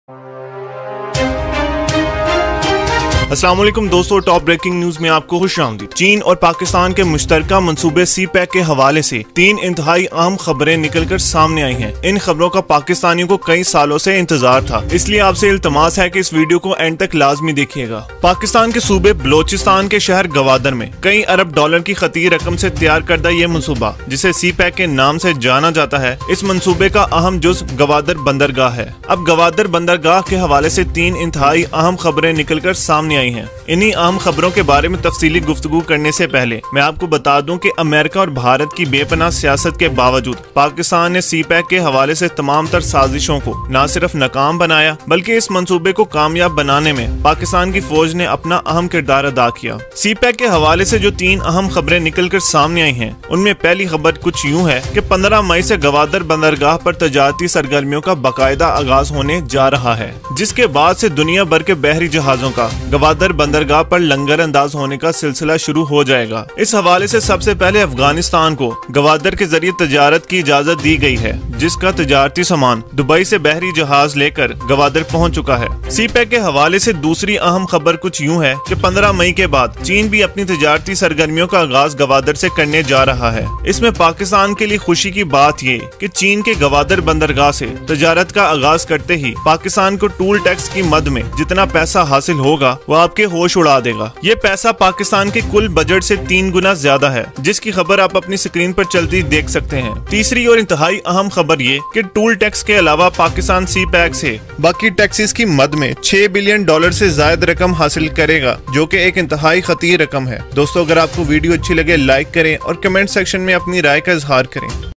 अस्सलाम वालेकुम दोस्तों, टॉप ब्रेकिंग न्यूज में आपको खुशामदीद। चीन और पाकिस्तान के मुश्तरका मंसूबे सी पैक के हवाले से 3 इंतहाई अहम खबरें निकलकर सामने आई हैं। इन खबरों का पाकिस्तानियों को कई सालों से इंतजार था, इसलिए आपसे इल्तमास है कि इस वीडियो को एंड तक लाजमी देखिएगा। पाकिस्तान के सूबे बलोचिस्तान के शहर गवादर में कई अरब डॉलर की खती रकम से तैयार करदा ये मंसूबा, जिसे सी पैक के नाम से जाना जाता है, इस मंसूबे का अहम जुज गवादर बंदरगाह है। अब गवादर बंदरगाह के हवाले से 3 इंतहाई अहम खबरें निकलकर सामने आई हैं। इन्हीं अहम खबरों के बारे में तफसीली गुफ्तगू करने से पहले मैं आपको बता दूं कि अमेरिका और भारत की बेपनाह सियासत के बावजूद पाकिस्तान ने सी पैक के हवाले से तमाम तर साजिशों को न सिर्फ नाकाम बनाया, बल्कि इस मंसूबे को कामयाब बनाने में पाकिस्तान की फौज ने अपना अहम किरदार अदा किया। सी पैक के हवाले से जो 3 अहम खबरें निकल कर सामने आई हैं, उनमें पहली खबर कुछ यूँ है कि 15 मई से गवादर बंदरगाह पर तजारती सरगर्मियों का बाकायदा आगाज होने जा रहा है, जिसके बाद से दुनिया भर के बहरी जहाजों का गवादर बंदरगाह पर लंगर अंदाज होने का सिलसिला शुरू हो जाएगा। इस हवाले से सबसे पहले अफगानिस्तान को गवादर के जरिए तजारत की इजाजत दी गई है, जिसका तजारती सामान दुबई से बहरी जहाज लेकर गवादर पहुंच चुका है। सी पैक के हवाले से दूसरी अहम खबर कुछ यूँ है कि 15 मई के बाद चीन भी अपनी तजारती सरगर्मियों का आगाज गवादर से करने जा रहा है। इसमें पाकिस्तान के लिए खुशी की बात ये कि चीन के गवादर बंदरगाह से तजारत का आगाज करते ही पाकिस्तान को टूल टैक्स की मद में जितना पैसा हासिल होगा वह आपके होश उड़ा देगा। ये पैसा पाकिस्तान के कुल बजट से 3 गुना ज्यादा है, जिसकी खबर आप अपनी स्क्रीन पर चलती देख सकते हैं। तीसरी और इंतहाई अहम खबर ये कि टूल टैक्स के अलावा पाकिस्तान सी पैक से बाकी टैक्सेस की मद में 6 बिलियन डॉलर से ज्यादा रकम हासिल करेगा, जो कि एक इंतहाई खतीर रकम है। दोस्तों, अगर आपको वीडियो अच्छी लगे लाइक करें और कमेंट सेक्शन में अपनी राय का इजहार करें।